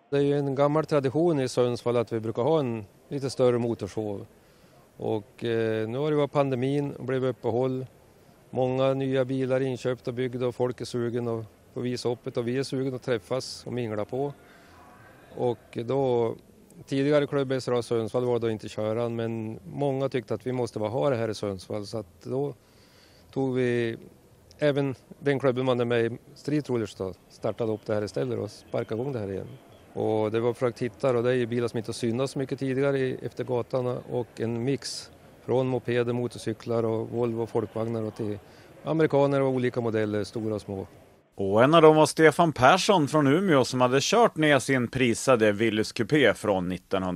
Det är ju en gammal tradition i Sundsvall att vi brukar ha en lite större motorshow. Och nu har det varit pandemin och blev uppehåll. Många nya bilar inköpta och byggda och folk är sugen att få visa upp det. Och vi är sugen att träffas och mingla på. Och då, tidigare klubb-SRA Sundsvall var då inte köran, men många tyckte att vi måste bara ha det här i Sundsvall. Så att då tog vi även den klubben man är med i, Street Rollers, då, startade upp det här istället och sparkade igång det här igen. Och det var för att hitta, och det är ju bilar som inte synas så mycket tidigare efter gatan, och en mix från mopeder, motorcyklar och Volvo och folkvagnar och till amerikaner och olika modeller, stora och små. Och en av dem var Stefan Persson från Umeå som hade kört ner sin prisade Willys Coupé från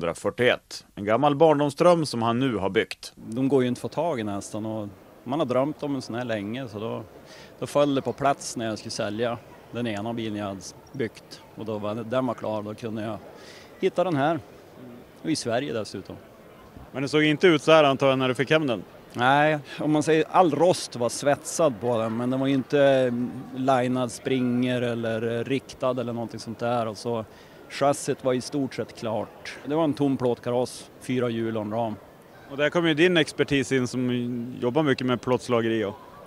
1941. En gammal barndomsdröm som han nu har byggt. De går ju inte att få tag i nästan, och man har drömt om en sån här länge, så då föll det på plats när jag skulle sälja den ena bilen jag hade byggt. Och då var den var klar, då kunde jag hitta den här. Och i Sverige dessutom. Men det såg inte ut så här antar jag när du fick hem den? Nej, om man säger all rost var svetsad på den, men den var ju inte linad springer eller riktad eller någonting sånt där. Och så chassit var i stort sett klart. Det var en tom plåtkaross, 4 hjul och en ram. Och där kom ju din expertis in som jobbar mycket med plåtslageri.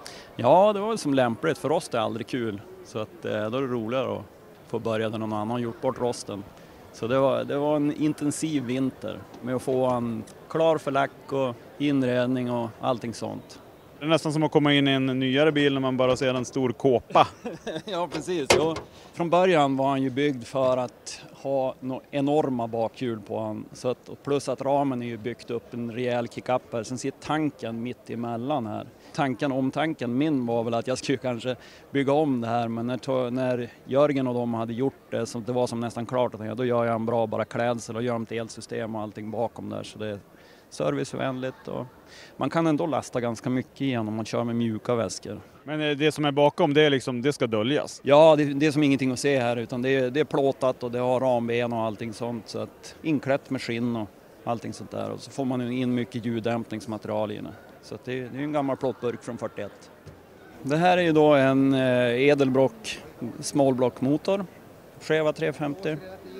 Ja, det var väl som lämpligt, för rost är aldrig kul. Så att, då är det roligare att få börja där någon annan gjort bort rosten. Så det var en intensiv vinter med att få en klar för lack och inredning och allting sånt. Det är nästan som att komma in i en nyare bil när man bara ser en stor kåpa. Ja, precis. Jo. Från början var han ju byggd för att ha enorma bakhjul på han. Så att, plus att ramen är ju byggt upp en rejäl kick-up här. Sen sitter tanken mitt emellan här. Omtanken min var väl att jag skulle kanske bygga om det här. Men när Jörgen och de hade gjort det, så det var som nästan klart, att då gör jag en bra bara klädsel och gör ett elsystem och allting bakom där. Så det är servicevänligt och man kan ändå lasta ganska mycket igen om man kör med mjuka väskor. Men det som är bakom, det är liksom, det ska döljas? Ja, det är som ingenting att se här, utan det är plåtat och det har ramben och allting sånt, så att inklätt med skinn och allting sånt där, och så får man in mycket ljuddämpningsmaterial i det. Så att det är en gammal plåtburk från 41. Det här är ju då en Edelbrock smallblock-motor, Cheva 350.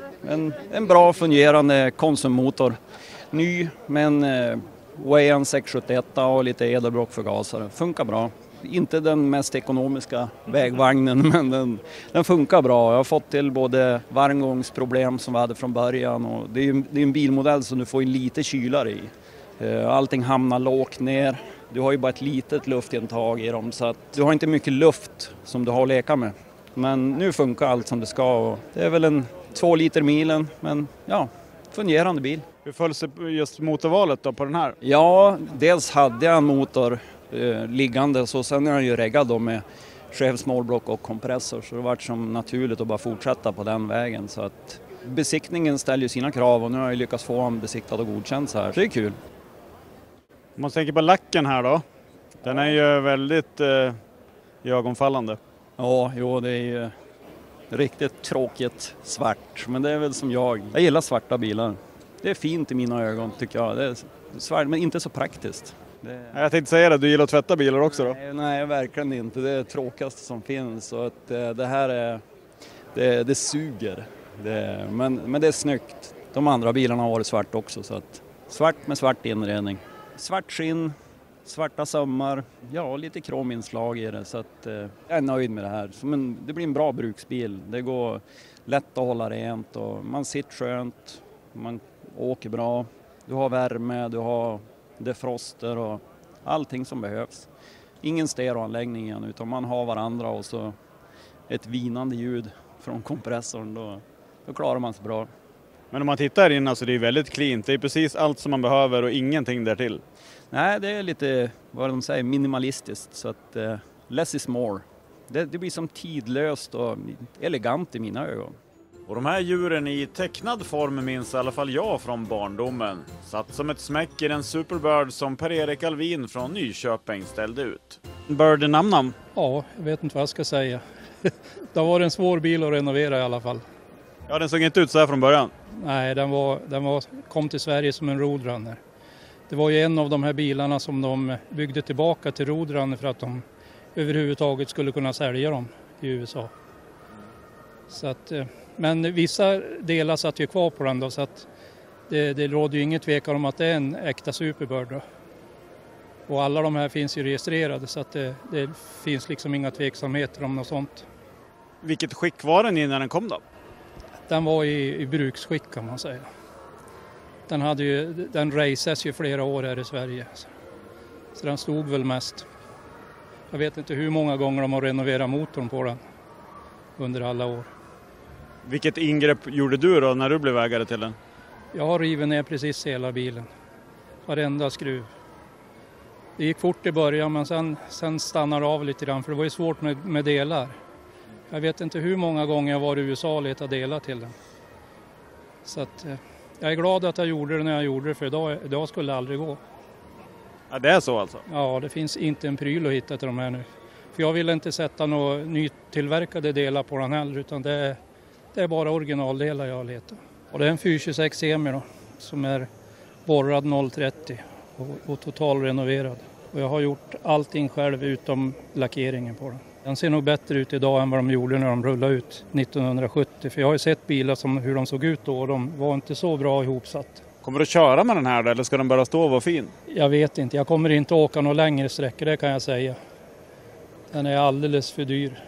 En bra fungerande konsummotor. Ny, men Wayan 671 och lite Edelbrock-förgasare. Funkar bra. Inte den mest ekonomiska vägvagnen, men den funkar bra. Jag har fått till både varmgångsproblem som vi hade från början, och det är en bilmodell som du får in lite kylare i. Allting hamnar lågt ner. Du har ju bara ett litet luftintag i dem, så att du har inte mycket luft som du har att leka med. Men nu funkar allt som det ska, och det är väl en 2 liter milen, men ja, fungerande bil. Hur följs just motorvalet då på den här? Ja, dels hade jag en motor liggande, så sen är jag ju reggad då med Chef smallblock och kompressor, så det var som naturligt att bara fortsätta på den vägen. Så att besiktningen ställer ju sina krav, och nu har jag lyckats få en besiktad och godkänd så här, så det är kul. Om man tänker på lacken här då, den är ju väldigt ögonfallande. Ja, jo, det är ju riktigt tråkigt svart, men det är väl som jag gillar svarta bilar. Det är fint i mina ögon tycker jag, det är svart men inte så praktiskt. Jag tänkte säga det, du gillar att tvätta bilar också då? Nej, verkligen inte, det är det tråkigaste som finns, så att det här är, det suger. Men det är snyggt. De andra bilarna har varit svart också, så att svart med svart inredning. Svart skinn, svarta sömmar, ja, lite krominslag i det, så att jag är nöjd med det här. Men det blir en bra bruksbil, det går lätt att hålla rent och man sitter skönt, man åker bra, du har värme, du har defroster och allting som behövs. Ingen stereoanläggning igen, utan man har varandra och så ett vinande ljud från kompressorn, då klarar man sig bra. Men om man tittar här inne så det är väldigt cleant, det är precis allt som man behöver och ingenting därtill. Nej, det är lite, vad de säger, minimalistiskt, så att less is more. Det blir som tidlöst och elegant i mina ögon. Och de här djuren i tecknad form minns i alla fall jag från barndomen. Satt som ett smäck i den Superbird som Per-Erik Alvin från Nyköping ställde ut. Bird är namn? Ja, jag vet inte vad jag ska säga. Det var en svår bil att renovera i alla fall. Ja, den såg inte ut så här från början. Nej, den kom till Sverige som en Roadrunner. Det var ju en av de här bilarna som de byggde tillbaka till Roadrunner för att de överhuvudtaget skulle kunna sälja dem i USA. Så att Men vissa delar satt ju kvar på den då, så att det råder ju inget tvekan om att det är en äkta Superbird då. Och alla de här finns ju registrerade, så att det finns liksom inga tveksamheter om något sånt. Vilket skick var den i när den kom då? Den var i bruksskick kan man säga. Den races ju flera år här i Sverige. Så den stod väl mest. Jag vet inte hur många gånger de har renoverat motorn på den under alla år. Vilket ingrepp gjorde du då när du blev ägare till den? Jag har rivit ner precis hela bilen. Varenda skruv. Det gick fort i början, men sen stannade det av lite grann, för det var ju svårt med delar. Jag vet inte hur många gånger jag var i USA och letade delar till den. Så att, jag är glad att jag gjorde det när jag gjorde det, för idag skulle det aldrig gå. Ja, det är så alltså? Ja, det finns inte en pryl att hitta till de här nu. För jag vill inte sätta några nytillverkade delar på den heller, utan det är bara originaldelar jag letar. Och det är en 426 Semi då, som är borrad 030 och totalrenoverad. Och jag har gjort allting själv utom lackeringen på den. Den ser nog bättre ut idag än vad de gjorde när de rullade ut 1970. För jag har ju sett bilar som hur de såg ut då, och de var inte så bra ihopsatt. Kommer du att köra med den här då, eller ska den bara stå och vara fin? Jag vet inte, jag kommer inte åka några längre sträckor, det kan jag säga. Den är alldeles för dyr.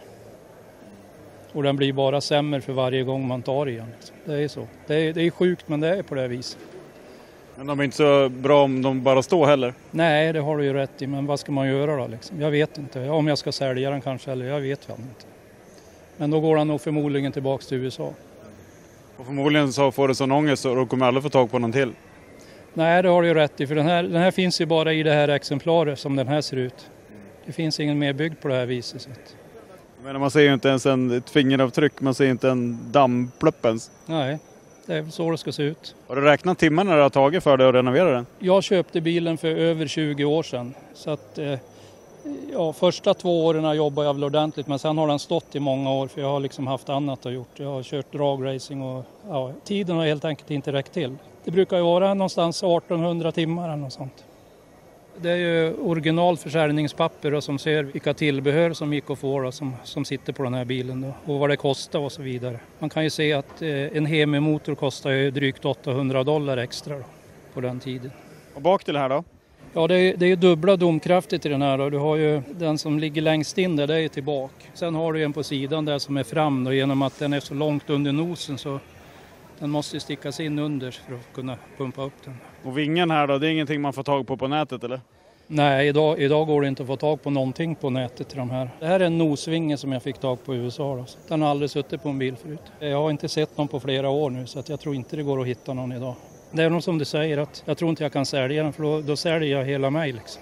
Och den blir bara sämre för varje gång man tar igen. Det är så. Det är sjukt, men det är på det viset. Men de är inte så bra om de bara står heller? Nej, det har du ju rätt i, men vad ska man göra då liksom? Jag vet inte, om jag ska sälja den kanske, eller jag vet väl inte. Men då går den nog förmodligen tillbaka till USA. Och förmodligen så får du sån ångest och då kommer aldrig få tag på någon till? Nej, det har du ju rätt i, för den här finns ju bara i det här exemplaret som den här ser ut. Det finns ingen mer byggd på det här viset. Så att... Men man ser ju inte ens ett fingeravtryck, man ser inte en dammplupp ens. Nej, det är så det ska se ut. Har du räknat timmarna det har tagit för dig att renovera den? Jag köpte bilen för över 20 år sedan. Så att, första 2 åren jobbade jag väl ordentligt, men sen har den stått i många år, för jag har liksom haft annat att gjort. Jag har kört dragracing och tiden har helt enkelt inte räckt till. Det brukar ju vara någonstans 1800 timmar eller något sånt. Det är ju originalförsäljningspapper och som ser vilka tillbehör som gick att få då, som sitter på den här bilen då, och vad det kostar och så vidare. Man kan ju se att en Hemi-motor kostar ju drygt $800 extra då, på den tiden. Och bak till det här då? Ja, det är dubbla domkrafter till den här då. Du har ju den som ligger längst in där, det är tillbaka. Sen har du en på sidan där som är fram då, genom att den är så långt under nosen så den måste stickas in under för att kunna pumpa upp den. Och vingen här då, det är ingenting man får tag på nätet eller? Nej, idag går det inte att få tag på någonting på nätet till de här. Det här är en nosvinge som jag fick tag på i USA då. Den har aldrig suttit på en bil förut. Jag har inte sett någon på flera år nu, så att jag tror inte det går att hitta någon idag. Det är nog som du säger, att jag tror inte jag kan sälja den, för då säljer jag hela mig liksom.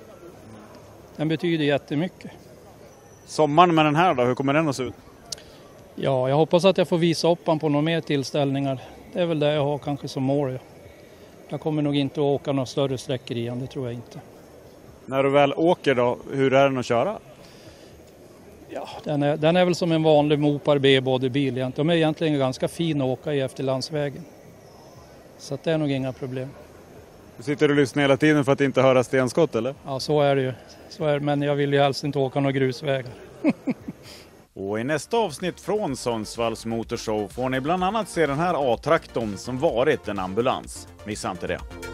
Den betyder jättemycket. Sommaren med den här då, hur kommer den att se ut? Ja, jag hoppas att jag får visa upp den på några mer tillställningar. Det är väl det jag har kanske som mål. Ja. Jag kommer nog inte att åka några större sträckor igen, det tror jag inte. När du väl åker då, hur är den att köra? Ja, den är väl som en vanlig Mopar B-bodybil egentligen. De är egentligen ganska fin att åka i efter landsvägen. Så att det är nog inga problem. Du sitter och lyssnar hela tiden för att inte höra stenskott eller? Ja, så är det ju. Men jag vill ju helst inte åka några grusvägar. Och i nästa avsnitt från Sundsvalls Motorshow får ni bland annat se den här A-traktorn som varit en ambulans. Missa inte det.